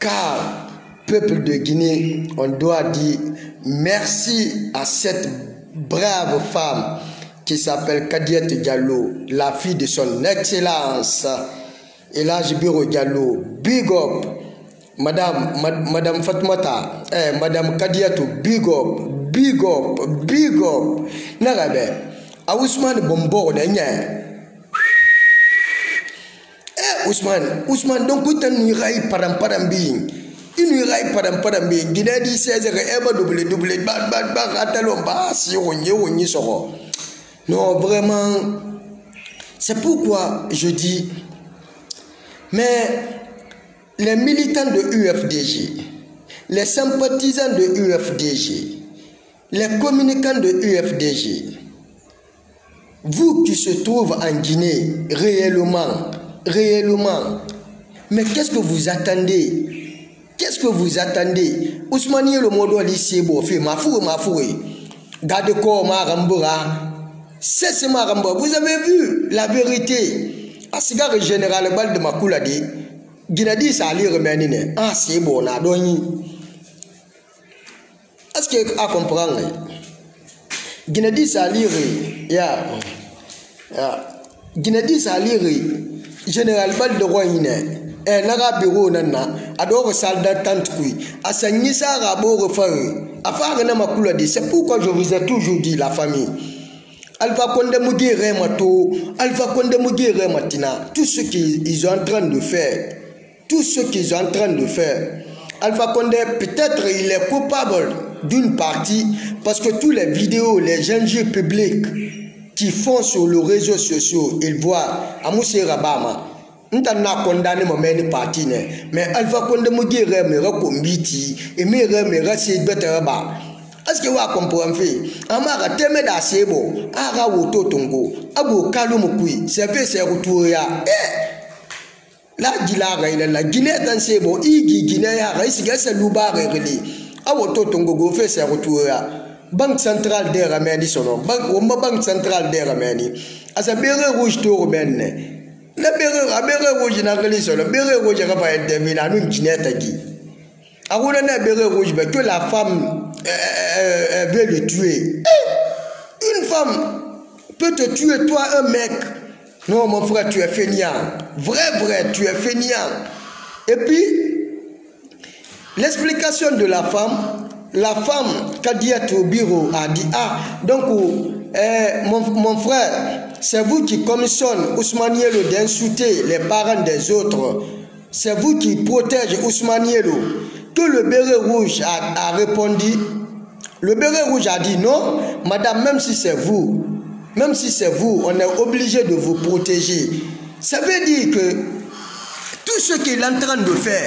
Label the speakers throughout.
Speaker 1: car, peuple de Guinée, on doit dire merci à cette brave femme qui s'appelle Kadiatou Diallo, la fille de son excellence Elhadji Biro Diallo. Big up, Madame Fatmata, Madame Kadiatou, big up, big up, big up. Nagabe, a Ousmane Bombo de Ousmane, donc tu n'iras pas padam bing. Il n'irait padam bing. Guinée dit 16 double, atalomba, si on y sera. Non, vraiment, c'est pourquoi je dis, mais les militants de UFDG, les sympathisants de UFDG, les communicants de UFDG, vous qui se trouvez en Guinée réellement, mais qu'est-ce que vous attendez? Qu'est-ce que vous attendez? Ousmane le modo lycée bon fait ma fouille. Garde corps ma rambura. C'est ma rambura. Vous avez vu la vérité. À cigare général bal de Makouladi. Guinadi ça allait remeniner. Ah c'est bon là doni. Est-ce que à comprendre? Guinadi ça allait ya. Guinadi ça allait général bal de Royine. Naga bureau nana adore salle d'attente kui asanyisa rabo refare afare na makula de. C'est pourquoi je vous ai toujours dit la famille Alpha Condé Mugere mato Alpha Condé Mugere matina tout ce qu'ils sont en train de faire, Alpha Condé peut-être il est coupable d'une partie parce que tous les vidéos, les enjeux publics qui font sur les réseaux sociaux, ils voient Amoussé Rabama. Nous avons condamné mon parti, mais Alpha Condé Mugere me recombiti et me remercie de Beteraba. Est-ce que vous comprenez? Amara teme da sebo, ara woto tongo, abu kalumukui, c'est fait c'est retouria. La Gilara il la Guinée dans sebo, igi Guinée ya raisiga se lubare reli. Awoto tongo go fait c'est retouria. Banque centrale des Ramani sono, banque centrale des Ramani. Asa bere rouge to romene. Le bere rouge na reli sono, bere rouge va être terminé nous Guinée tagi. Arouna na bere rouge que la femme veut le tuer. Une femme peut te tuer, toi un mec. Non mon frère, tu es fainéant. Vrai, tu es fainéant. Et puis, l'explication de la femme Kadiatou Biro a dit, donc mon frère, c'est vous qui commissionne Ousmane Yelo d'insulter les parents des autres. C'est vous qui protège Ousmane Yelo. Que le béret rouge a répondu. Le béret rouge a dit non, madame, même si c'est vous, on est obligé de vous protéger. Ça veut dire que tout ce qu'il est en train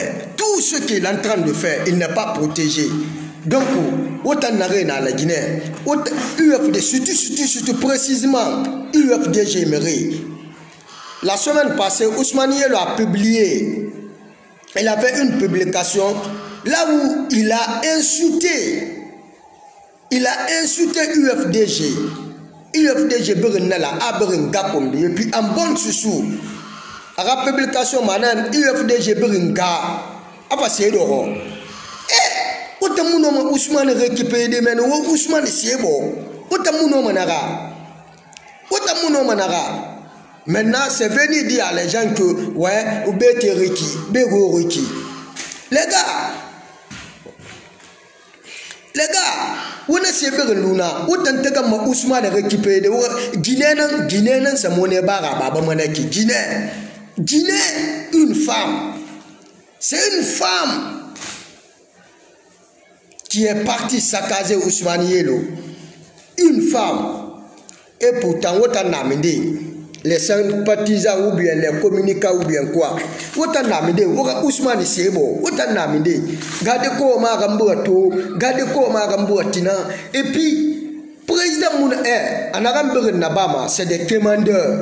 Speaker 1: de faire, il n'est pas protégé. Donc, autant n'arrêter dans la Guinée, UFD, surtout précisément, UFDG Méré. La semaine passée, Ousmane Yelo a publié, il a fait une publication là où il a insulté UFDG. UFDG Berenala Aberenga Kombi. Et puis en bonne sous à la publication maintenant UFDG Berenga c'est d'or. Otamuno Ousmane récupéré des men Ousmane Siebo. Otamuno Manara. Maintenant c'est venu dire à les gens que ouais ou bete Riki, Bego Riki. Les gars, on a sévère luna, autant que ma Ousmane récupéré de Guinée, c'est mon ébara, Baba Manaki. Guinée, une femme. C'est une femme qui est partie saccager Ousmane Yelo. Une femme. Et pourtant, autant n'amène les sympathisants ou bien les communicants ou bien quoi. Autant n'amène, Ousmane Sebo, autant n'amène. Gardez quoi ma ramboato, gardez quoi ma ramboatina. Et puis, président Mouna en Arambe Nabama, c'est des commandeurs.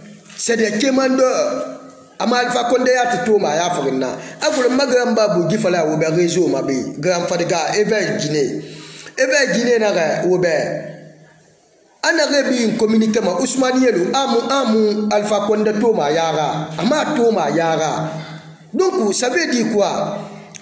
Speaker 1: Alpha Condé a tout ma yafrina. Avant le Magramba Bougifala ou bien réseau Mabi, Grand Fadiga, Ever Guinée. N'a Robert. Anarebi communiqué ma Ousmane Yelo amu Alpha Condé Toma Yara. Ama Toma Yara. Donc, ça veut dire quoi?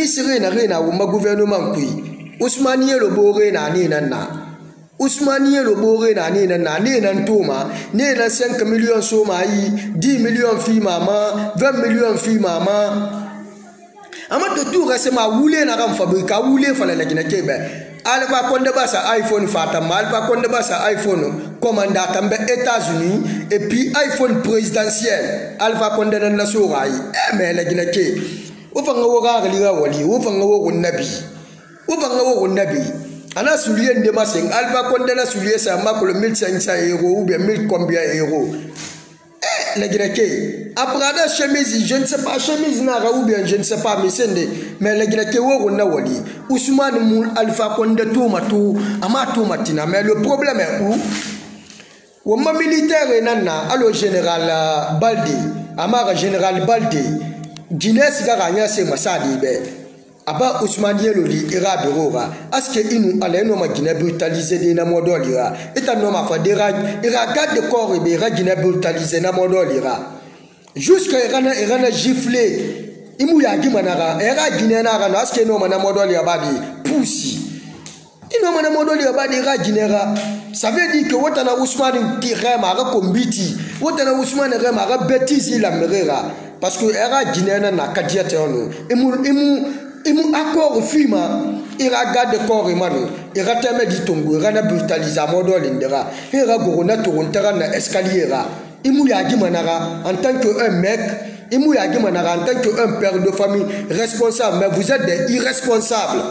Speaker 1: qui serait na ou ma gouvernement qui Ousmanie le boré na ni na Ousmanie le boré na ni na toma ni na 5 millions soma yi 10 millions fi mama 20 millions fi mama ama tout récemment woulé na ram fabrique woulé fala la gina kebe alva konde basa iPhone fatama alva konde basa iPhone commanda tambe États-Unis et puis iPhone présidentiel alva konde na sorai mais la gina ke o fanga wo ga liga wali o fanga wo nabi o fanga wo nabi ana soulier ndema sing alva konde na soulier ça makolo 1500 € ou bien 1000 combien euros la grecque après chemise je ne sais pas chemise na ou bien je ne sais pas mais la grecque wo na wali Ousmane Moul Alpha Condé tomato ama tomatina mais le problème est où au militaire nana allo général Baldé amara général Baldé Guinée sigara c'est masadi be aba Ousmane Yeloli ira berora aske inu aleno ma Guinée brutalisé de na modolira eta no ma fadera ira garde de corps be ira Guinée brutalisé na modolira jusqu'à irana giflé imu ya gimanara ira Guinée na rana aske no na modolira badi poussi ino mana modolira badi ira Guinée ra ça veut dire que wotana Ousmane tirema ra kombiti wotana Ousmane rema ra bêtise la merera parce que ira Guinée na kadiate ono imu accord fima ira garde corps emanu ira teme di tongo ira na brutaliser modo lindera ira gorona tontera na escalier ra imu ya gimanara en tant que un mec imu ya gimanara en tant que un père de famille responsable mais vous êtes des irresponsables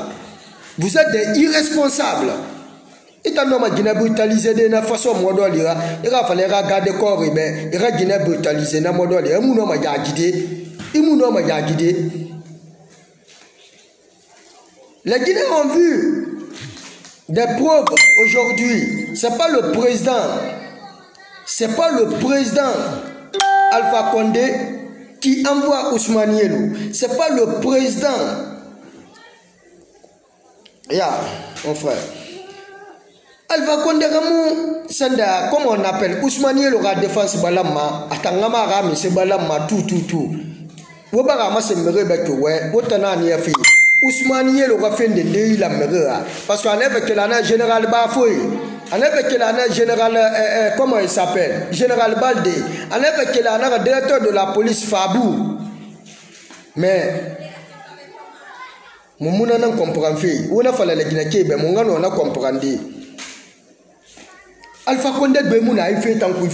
Speaker 1: ita no ma Guinée brutaliser de na façon modo lira ira fallait garder corps be ira Guinée brutaliser na modo lira imu no ma jagide Les Guinéens ont vu des preuves aujourd'hui. C'est pas le président Alpha Condé qui envoie Ousmane Yelou. C'est pas le président. Mon frère. Alpha Condé Ramou Sanda, comment on appelle Ousmane Yelou la défense balama, atangama rami se balama tout. Wobarama se merebe que ouais, wotana ni afi. Ousmane Yelou va faire de la mère parce qu'on avait que l'année général Bafoui, on avait que l'année général comment il s'appelle, général Baldé, on avait que l'année directeur de la police Fabou, mais mon mouna n'en comprend fait, on a fallu les Guinéens, mais mon gars on a compris. Alpha Condé de Mouna il fait tant que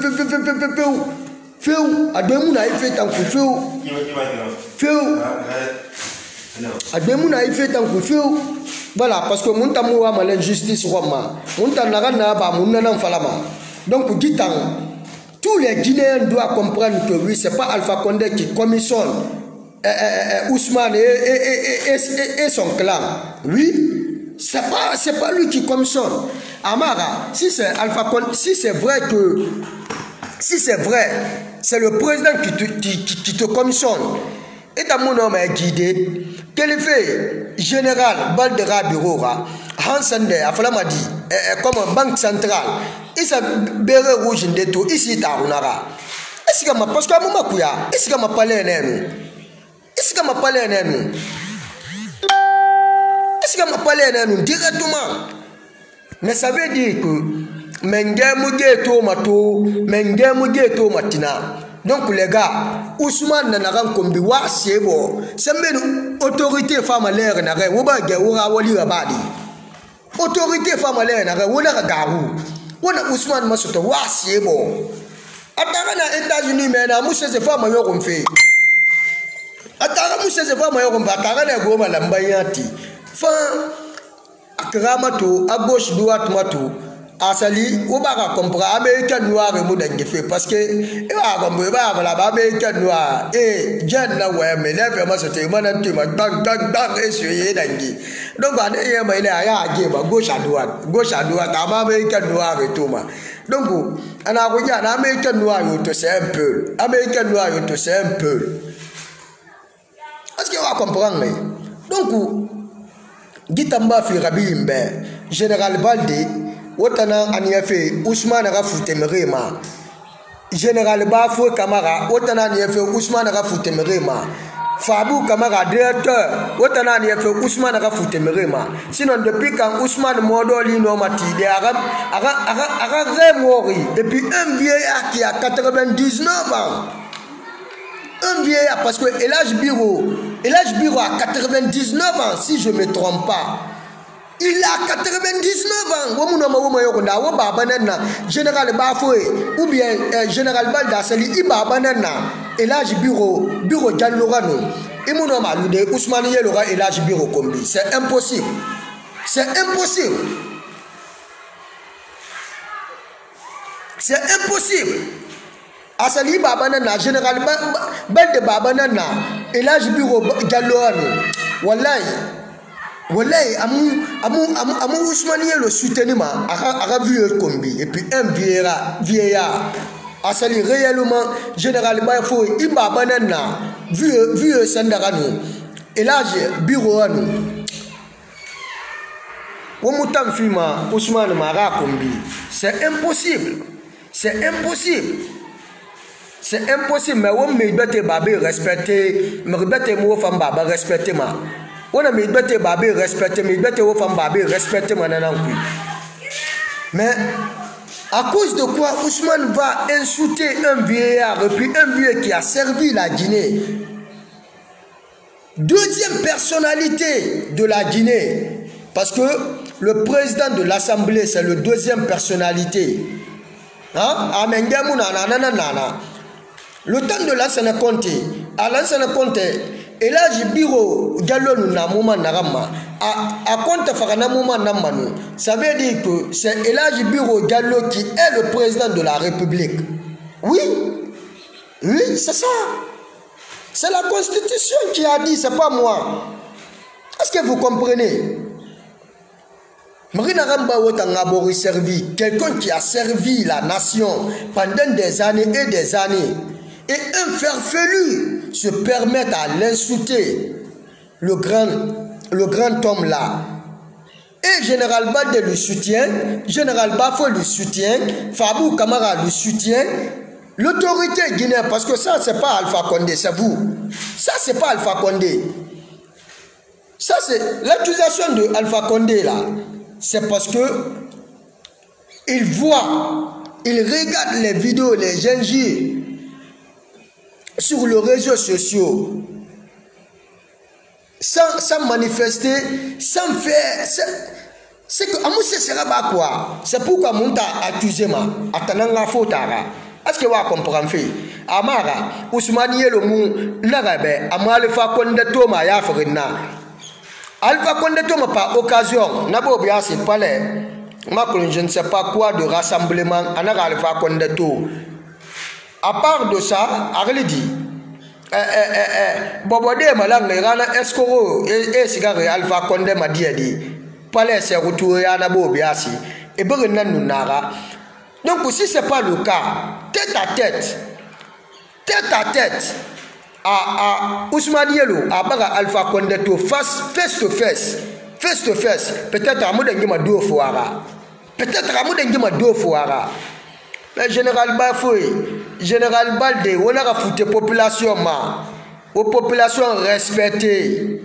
Speaker 1: feu, à deux mouna il fait tant que feu. Ademuna il fait tant que feu. Voilà, parce que mon tamoua ma l'injustice roma. Mon tanarana ba mon nanan falama. Donc dit-on, tous les Guinéens doivent comprendre que oui, c'est pas Alpha Condé qui commissionne Ousmane et son clan. Oui, c'est pas lui qui commissionne. Amara, si c'est Alpha Condé, si c'est vrai, c'est le président qui te commissionne. Et ta mon homme est guidé. Quel fait général Baldera Birora, Hansande, Aflama dit, comme banque centrale, il s'est béré rouge de tout, ici Tarunara. Est-ce que ma parce que ma couya, est-ce que ma palais est est-ce que ma palais est est-ce que ma palais est directement? Mais ça veut dire que Mengemu Geto Matina. Donc les gars, Ousmane Nanaran Kombi wa sebo. C'est même autorité femme à l'air n'a rien. Ouba Gaoura Wali Rabadi. Autorité femme à l'air n'a rien. Ouba Garou. Ouba Ousmane Masuto wa sebo. Atara na États-Unis mais na mousse se femme yo comme fait. Atara mousse se femme yo comme atara na goma lambayati. Fin akramato à gauche droite mato. Asali, ou pas comprendre américain noir et moudangue fait parce que il va comprendre là américain noir et Jen na ouais mais là vraiment c'était manantu ma bang essuyer dangi donc on est mais il a gauche à droite américain noir et tout ma donc on a regardé américain noir c'est un peu est-ce qu'il va comprendre donc Gitamba fi Rabimbe général Baldé Otana aniafe Ousmane Rafouté Merema Général Bafou Kamara Otana aniafe Ousmane Rafouté Merema Fabou Kamara directeur otana ni fait Ousmane aga foutemerema sinon depuis quand Ousmane Modoli no mati de aga remori et puis un vieillard qui a 99 ans, un vieillard parce que Elhadji Biro a 99 ans si je me trompe pas. Il a 99 ans. Général Bafoé ou bien Général Baldasali Ibabanana. Elhadji Biro Dialorano. Et mon nom de Ousmane Yelora Elhadji Biro Kombi. C'est impossible. C'est impossible. C'est impossible. Asali Babanana, Général Balde Babanana, Elhadji Biro Dialorano. Wallahi, amu Ousmane le soutenir a vu Kombi et puis un vieillard asali réellement Général Bafo Iba Banana vu Sandarano Elhadji Biro anu Womutam Fima Ousmane Mara Kombi. C'est impossible. C'est impossible. C'est impossible. Mais on me doit babé respecter, me doit mo femme baba respecter ma. On a mis bête babé respecter, mais bête aux femmes babé respecter maintenant. Mais à cause de quoi Ousmane va insulter un vieillard et puis un vieux qui a servi la Guinée, deuxième personnalité de la Guinée, parce que le président de l'Assemblée c'est le deuxième personnalité. Hein? Le temps de l'ancien Conte, à l'ancien Conte, Elhadji Biro Diallo na moment narama a compte farana moment namanu. Ça veut dire que c'est Elhadji Biro Diallo qui est le président de la République. Oui, c'est ça. C'est la Constitution qui a dit, c'est pas moi. Est-ce que vous comprenez? Marina Ramba Wotangabori servi, quelqu'un qui a servi la nation pendant des années et des années. Et un farfelu se permet à l'insulter, le grand homme là. Et Général Balde le soutient, Général Bafo le soutient, Fabou Kamara le soutient, l'autorité guinéenne, parce que ça c'est pas Alpha Condé, c'est vous. Ça c'est pas Alpha Condé. Ça c'est l'accusation de Alpha Condé là. C'est parce que il voit, il regarde les vidéos, les injures sur les réseaux sociaux, sans manifester, sans faire. C'est que Amousse sera pas quoi. C'est pourquoi mon ta accusé ma atananga fotara. Est-ce que vous comprenez? Amara Ousmane Yelo mou nagabe amale fa konde toma ya frina. Alpha Condé toma par occasion nabo biasi palais. Je ne sais pas quoi de rassemblement anara Alpha Condé to. À part de ça, Arli dit, Bobode malang rana escoro et cigare Alpha Condé m'a dit, palais c'est retouré à Nabo Biasi et Berenan Nara. Donc si ce n'est pas le cas, tête à tête, à Ousmane Yelo, à Baga Alpha Condé to face to face, peut-être à Moudengima deux fois, peut-être à Moudengima deux fois. Le général Bafoui, Général Balde, on a foutu population ma, aux populations respectées,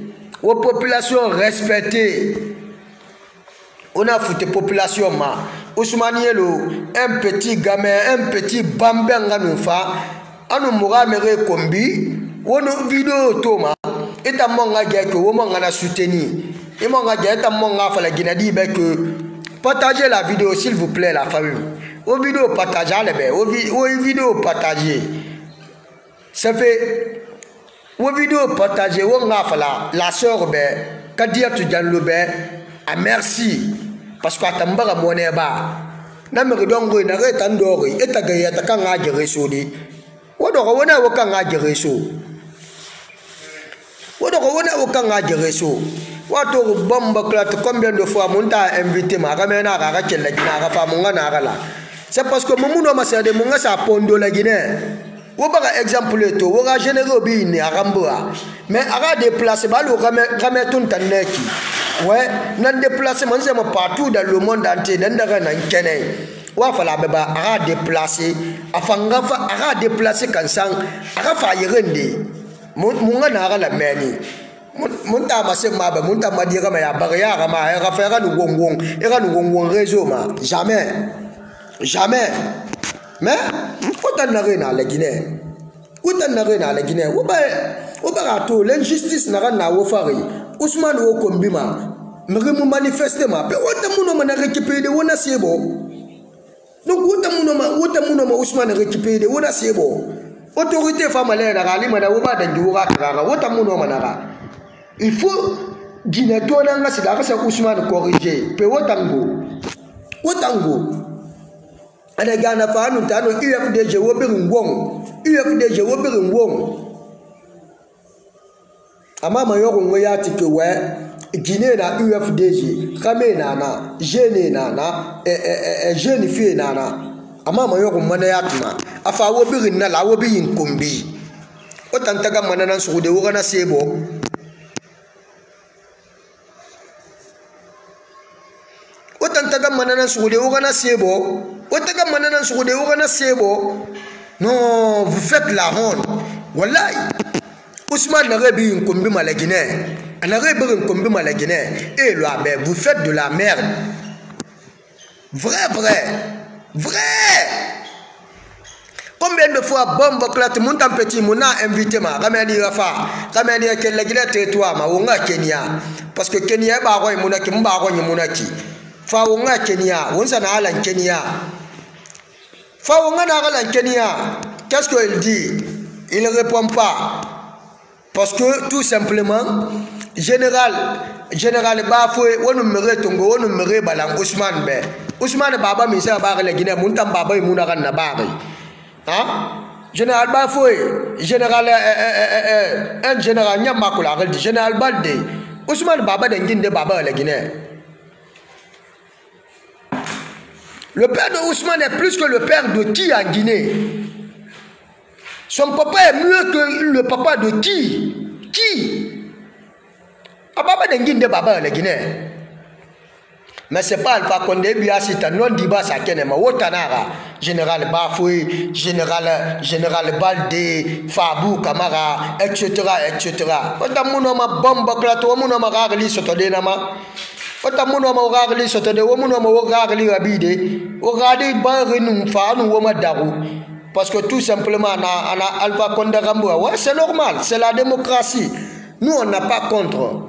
Speaker 1: on a foutu population ma. Ousmane Yelo, un petit gamin, un petit bambin ganoufa, anu moura mere kombi, on vidéo toma, et à mon gars que on m'a soutenu, et mon gars est à mon gars la Guinée que partagez la vidéo s'il vous plaît la famille. Aux vidéos partagées, aux vidéos partagées. Ça fait aux vidéos partagées, on a fait la soeur, Kadia Tudjanlobe, à merci. Parce qu'à Tambara Moneba, Nameridongo, Nareta Ndori, et à Gayata Kanga Geresodi. What do I want to Kanga Gereso? What do I want to Kanga Gereso? What do bomba clat combien de fois Monta invité ma ramena Rachel la Guinara Famongana? C'est parce que mon nom m'a de mon sa pondo la Guinée. Ou par exemple, tu auras généreux bien à Ramboa. Mais à déplacer, balle ou rameton taneki. Ouais, n'en déplacement, c'est partout dans le monde entier, dans le Kenya. Ou à la baba à déplacer, à Fangafa, à déplacer quand sang, à Rafa Yerendi. munga na la meni munta masse mabe munta madira ma ya barrière ma era faire nous gongong réseau ma jamais mais autant na rena la Guinée oba to l'injustice na wo fari Ousmane wo kombima me manifester ma pe wota muno ma na récupérer de wona sebo donc wota muno ma Ousmane récupérer de wona sebo autorité famale na gali ma na wo ba dangi wo ka wota muno ma na il faut Guinée to na nga sida ka Ousmane corriger pe wotango ana gana fa anu tano UFDG wo birin wong ama mayo ngo ya tike we Guinée na UFDG kame na jeune na jeune fille na ama mayo ngo mana ya tuma afa wo birin na la wo biyin kombi o tantaga manana suude wo kana sebo non vous faites la honte wallahi Ousmane n'a rebi une combi ma la Guinée ana rebi une combi ma la Guinée et là ben vous faites de la merde vrai combien de fois bombe clat montant petit mon a invité ma ramani rafa ramani que la Guinée territoire ma wonga Kenya parce que Kenya ba ko monaki mba ko monaki fa wonga Kenya wonsa na ala Kenya fa wonga na ala Kenya qu'est-ce qu'il dit il ne répond pas parce que tout simplement général Bafoué wonu mere tongo wonu mere balang Ousmane baba mi sa ba la Guinée muntam baba muna kan na ba hein général Bafoué général un général Nyamakula dit général Balde Ousmane baba d'enginde baba la Guinée. Le père de Ousmane est plus que le père de qui en Guinée? Son papa est mieux que le papa de qui? Baba d'enginde baba la Guinée. Mais c'est pas Alpha Condé Biasita non diba sa kenema wotanara général Bafoué général Balde Fabou Kamara etc. Ota muno ma bomba klato muno ma ragli sotode nama ota muno ma ragli sotode wo muno ma ragli rabide o radi ba renu fa nu wo ma daru parce que tout simplement ana Alpha Condé Gambo ouais c'est normal c'est la démocratie nous on n'a pas contre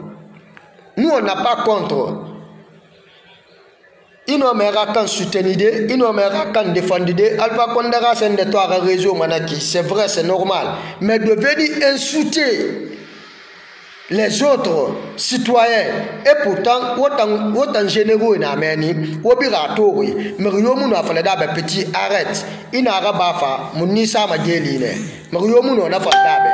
Speaker 1: ino mera kan soutenir ino mera kan défendre Alpha Condé c'est de toi réseau manaki c'est vrai c'est normal mais de venir insulter les autres citoyens et pourtant autant généraux na meni obira tori meriyo muno afala da petit arrête ina rabafa munisa mageli ne meriyo muno na fadabe.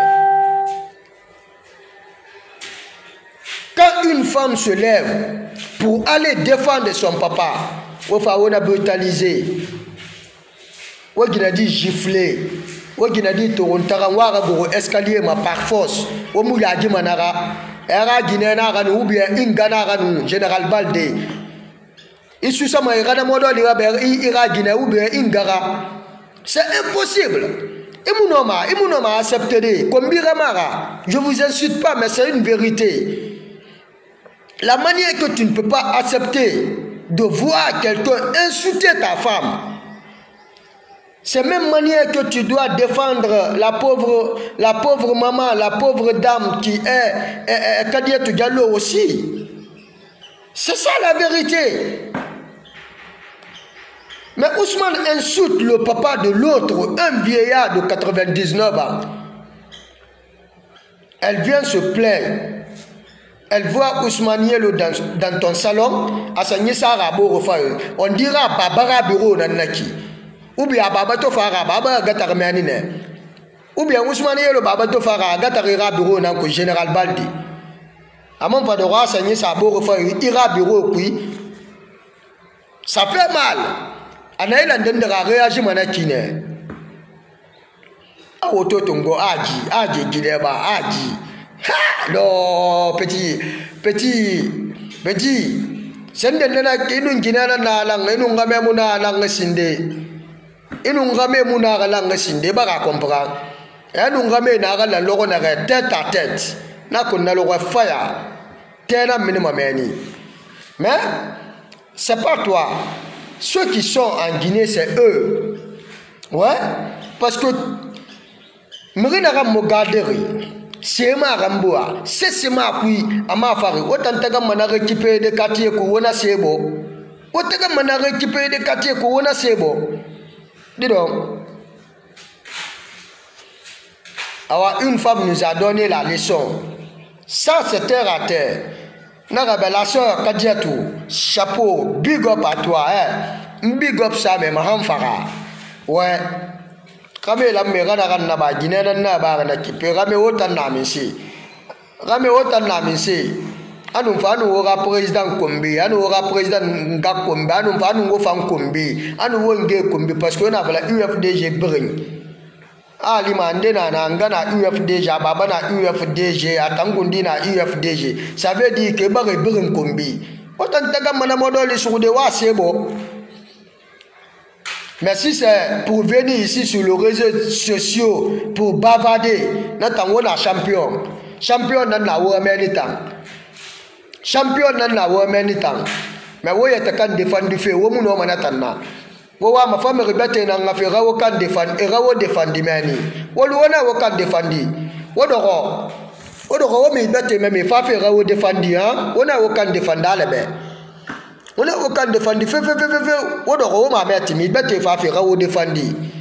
Speaker 1: Quand une femme se lève pour aller défendre son papa, on a brutalisé, on a dit gifler, on a dit tontara wara escalier ma par force, on a dit manara, era guinéana ou bien ingana général Balde. Il suit ça ma irana modo ira Guinée ou bien ingara. C'est impossible. Et mon homme a accepté. Comme Biramara, je vous insulte pas, mais c'est une vérité. La manière que tu ne peux pas accepter de voir quelqu'un insulter ta femme, c'est la même manière que tu dois défendre la pauvre maman, la pauvre dame qui est Kadiatou Diallo aussi. C'est ça la vérité. Mais Ousmane insulte le papa de l'autre, un vieillard de 99 ans. Elle vient se plaindre. Elle voit Ousmane Yelo dans ton salon, on dira Babara bureau nanaki. Ou bien Baba Tofara, Baba Gatarmanine. Ou bien Ousmane Yelo Baba Tofara, Gatarira bureau nanko général Baldi. A mon pas de roi, ça n'y ira bureau, puis ça fait mal. Anaïl en donne de réagir manakine. A auto tongo, Aji, Gileba, Aji. Non, petit. Sende nana inun ginana na lang inun game muna lang sinde. Inun game muna lang sinde baka comprendre. et nous ramène à la logo na tête à tête na qu'on a le fire tena minimum mais c'est pas toi. Ceux qui sont en Guinée, c'est eux. Ouais, parce que Mrina Mogaderi, c'est ma Ramboa, c'est ma kui, à ma fari, autant que mana récupérer des quartiers qu'on a sebo, autant que mana récupérer des quartiers qu'on a sebo. Dis donc. Alors, une femme nous a donné la leçon. Ça, c'est terre à terre. La soeur Kadiatou, chapeau, big up à toi, hein. Big up ça, mais ma fara. Ouais. Comme la mère n'a pas Guinée, n'a pas qui rame autant d'amitié. Rame autant d'amitié. Anu fa anu ora président Kombi, anu ora président Ngakombi, anu fa anu go fan Kombi, anu wonge Kombi parce que on a la UFDG bring. Ali mande na ngana UFDG baba na UFDG atangundi na UFDG. Ça veut dire que bare bring Kombi. Autant taga mana modoli sur de wa sebo. Mais si c'est pour venir ici sur les réseaux sociaux pour bavarder, nous sommes champion. Champion dans la Womanitan. Champion dans la Womanitan. Mais vous êtes quand défendre du fait, vous ne pouvez pas attendre. Vous avez ma femme répétée dans la fait, vous can défendre, et vous défendez mani. Vous can défendre. Vous me mettez même, il faut faire vous défendre, hein. Vous can défendre là bas. On a aucun défendu. On a m'a mis, mais tu vas faire défendre.